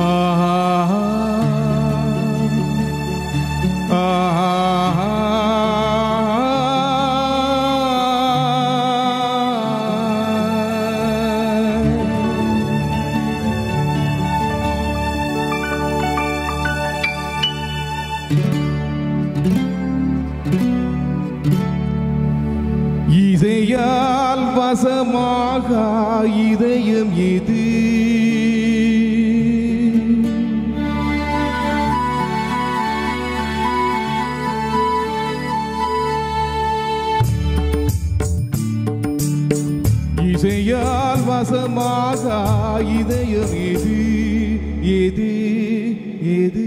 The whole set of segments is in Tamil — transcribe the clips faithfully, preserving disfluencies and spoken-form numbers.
இசையால் வசமாக இதயம் எது இசையால் வசமாக இதயம் எது எது எது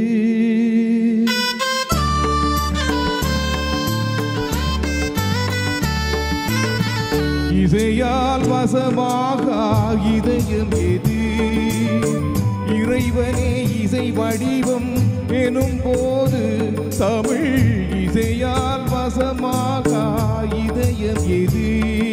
இசையால் வசமாக இதயம் எது இறைவனே இசை வடிவம் எனும் போது தமிழ் இசையால் வசமாக இதயம் எது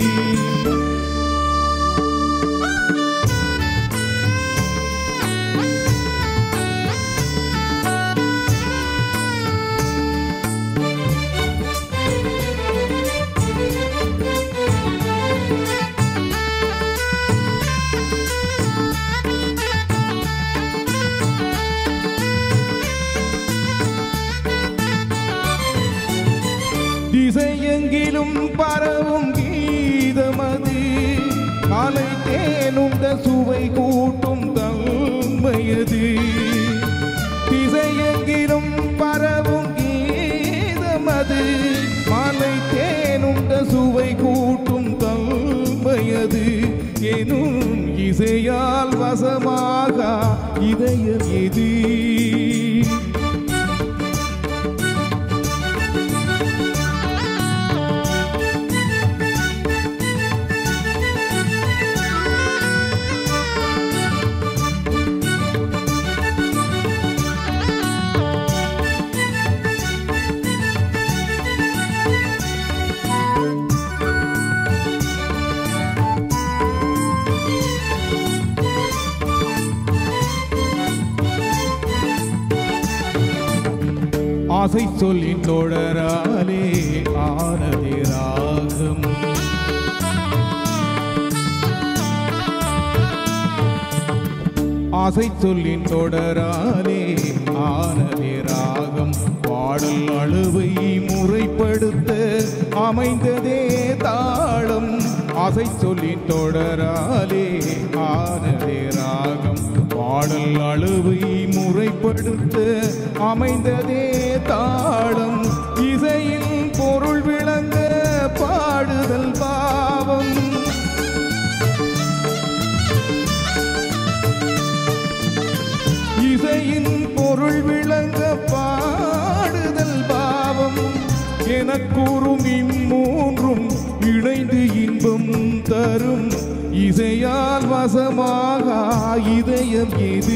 திசையெங்கிலும் பரவும் கீதமது காலை தேனுண்ட சுவை கூட்டும் தன்மையது திசையெங்கிலும் பரவும் கீதமது காலை தேனுண்ட சுவை கூட்டும் தன்மையது எனும் இசையால் வசமாக இதயம் எது ஆசை சொல்லின் தொடராலே ஆனதே ராகம் ஆசை சொல்லின் தொடராலே ஆனதே ராகம் பாடல் அளவை முறைப்படுத்த அமைந்ததே தாளம் ஆசை சொல்லின் தொடராலே ஆனதே ராகம் பாடல் அளவை முறைப்படுத்த அமைந்ததே தாளம் இசையின் பொருள் விளங்க பாடுதல் பாவம் இசையின் பொருள் விளங்க பாடுதல் பாவம் எனக்கூறும் இம்மூன்றும் இணைந்து இன்பம் தரும் இசையால் வசமாக இதயம் எது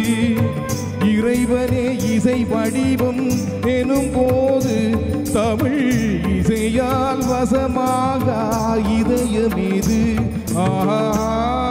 இறைவனே இசை வடிவம் எனும் போது தமிழ் இசையால் வசமாக இதயம் எது ஆஹா